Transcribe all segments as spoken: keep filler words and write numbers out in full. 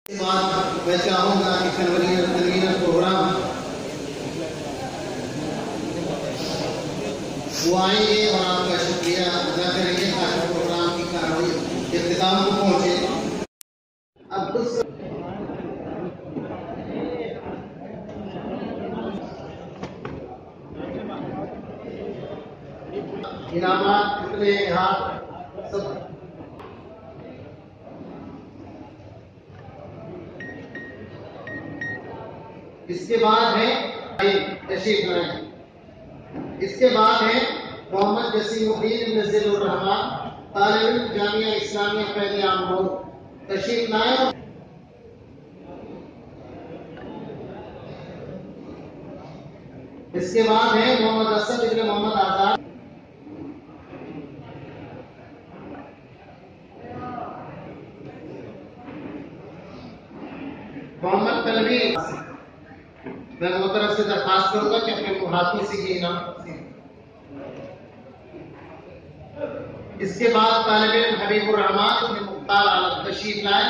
بعد میں چاہوں گا کہ کنوینر کنوینر پروگرام وہ آئیں گے اور آپ کا شکریہ ادا کریں گے تاکہ پروگرام کی کارروائی اختتام کو پہنچے. اب اس انعامات اتنے ہاتھ سب اس کے بعد ہے تشریف لائیں. اس کے بعد ہے محمد جسیم الدین بن ذیل الرحمان طالب علم جامعہ اسلامیہ فیض عام مئو. تشریف لائیں. اس کے بعد ہے محمد اسد ابن محمد آزاد. محمد طلبی. میں محترم سے درخواست کروں گا کہ اپنے ہاتھوں سے یہ انعام. اس کے بعد طالب علم حبیب الرحمان ابن مختار عالم تشریف لائے.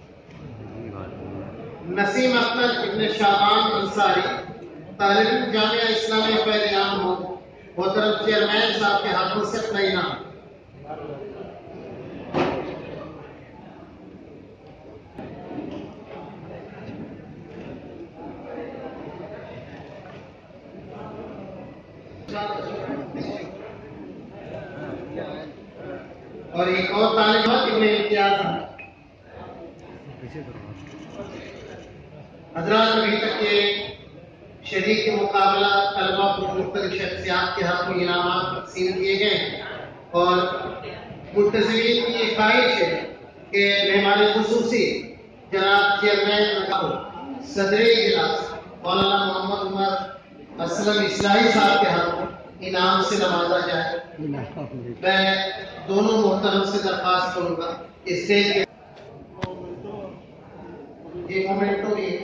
نسیم اختر ابن شعبان انصاری طالب علم جامعہ اسلامیہ فیض عام مئو. محترم چیئرمین صاحب کے ہاتھوں سے اپنا انعام. اور ایک اور طالب ابن امتیاز. حضرات ابھی تک کے شریک مقابلہ طلبہ کو مختلف شخصیات کے ہاتھوں انعامات تقسیم کیے گئے ہیں اور منتظرین کی یہ خواہش ہے کہ مہمان خصوصی جناب چیئرمین صدر اجلاس مولانا محمد عمر اسلم اصلاحی صاحب کے ہاتھوں انعام سے نوازا جائے. میں دونوں محترم سے درخواست کروں گا اسٹیج کے یہ مومنٹو یہ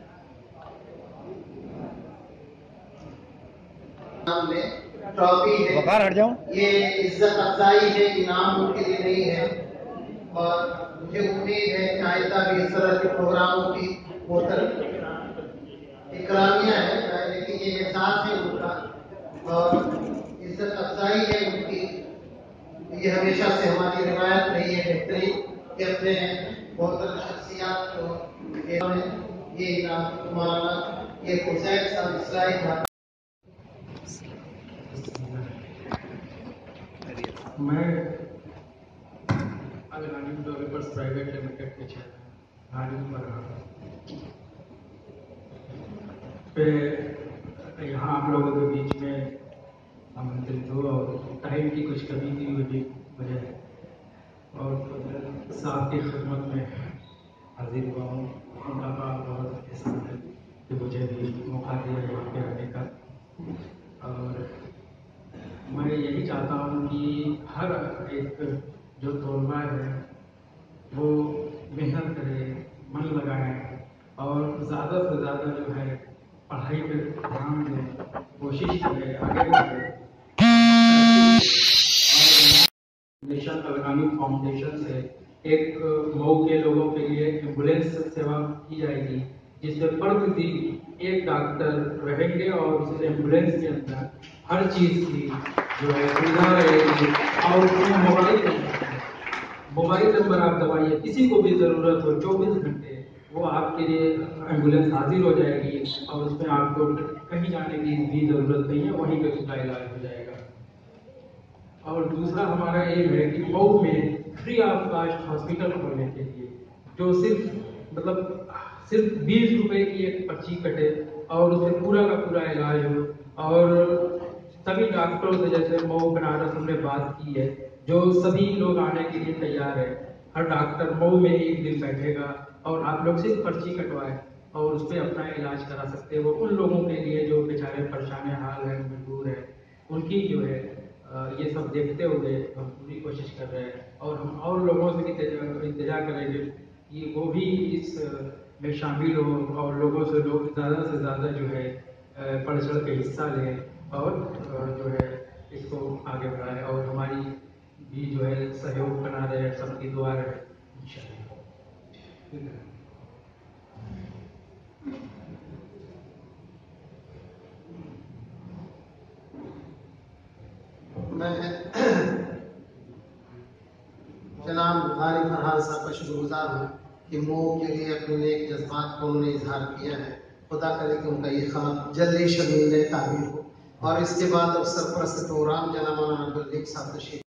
ٹرافی ہے, یہ عزت افزائی ہے, انعام ان کے لیے نہیں ہے. اور مجھے امید ہے کہ آئندہ بھی اس طرح کے پروگراموں کی محترم اکرامیہ ہے, لیکن یہ احساس ہے ان کا اور عزت افزائی ہے ان کی. یہ ہمیشہ سے ہماری روایت رہی ہے بہترین کہ اپنے محترم شخصیات کو یہ انعام مولانا یہ حسین صاحب اصلاحی تھا. میں العالم ڈیولپرز پرائیویٹ لمیٹڈ کے چیئرمین عالم پر رہا پہ یہاں آپ لوگوں کے بیچ میں آمنترت ہو اور ٹائم کی کچھ کمی کی وجہ وجہ ہے اور صاحب کی خدمت میں حاضر ہوا ہوں. ان کا بہت احسان ہے کہ مجھے بھی موقع دیا یہاں پہ آنے کا. اور میں یہی چاہتا ہوں کہ ہر ایک جو طلباء ہے وہ محنت کرے, من لگائے اور زیادہ سے زیادہ جو ہے پڑھائی پہ دھیان دے, کوشش کرے, آگے بڑھے. نیشنل الغانی فاؤنڈیشن سے ایک مئو کے لوگوں کے لیے ایمبولینس سیوا کی جائے گی جس میں فرد بھی ایک ڈاکٹر رہیں گے اور اس ایمبولینس کے اندر ہر چیز کی جو ہے سویدھا رہے گی. اور اس میں موبائل موبائل نمبر آپ دوائیے, کسی کو بھی ضرورت ہو چوبیس گھنٹے وہ آپ کے لیے ایمبولینس حاضر ہو جائے گی اور اس میں آپ کو کہیں جانے کی بھی ضرورت نہیں ہے, وہیں پہ اس کا علاج ہو جائے گا. اور دوسرا ہمارا ایم ہے کہ مئو میں فری آف کاسٹ ہاسپٹل کھولنے کے لیے جو صرف مطلب صرف بیس روپے کی ایک پرچی کٹے اور اس میں پورا کا پورا علاج ہو. اور سبھی ڈاکٹروں سے جیسے مئو بنارس ہم نے بات کی ہے جو سبھی لوگ آنے کے لیے تیار ہے. ہر ڈاکٹر مئو میں ایک دن بیٹھے گا اور آپ لوگ صرف پرچی کٹوائے اور اس پہ اپنا علاج کرا سکتے. وہ ان لوگوں کے لیے جو بیچارے پریشان حال ہیں, مجبور ہیں, ان کی جو ہے یہ سب دیکھتے ہوئے ہم پوری کوشش کر رہے ہیں. اور ہم اور لوگوں سے بھی التجا کریں گے کہ وہ بھی اس میں شامل ہوں اور لوگوں سے لوگ زیادہ سے زیادہ جو ہے بڑھ چڑھ کے حصہ لیں اور جو ہے اس کو آگے بڑھائیں. اور ہماری بھی جو ہے سہیوگ بنا رہے, سب کی دعا رہے انشاءاللہ. میں جناب غالب فرحان صاحب کا شکر گزار ہوں کہ مو کے لیے اپنے نیک جذبات کو انہوں نے اظہار کیا ہے. خدا کرے کہ ان کا یہ خواب جلدی شرمندہ تعبیر ہو. اور اس کے بعد سرپرست پروگرام جناب مولانا عبدالحق صاحب تشریف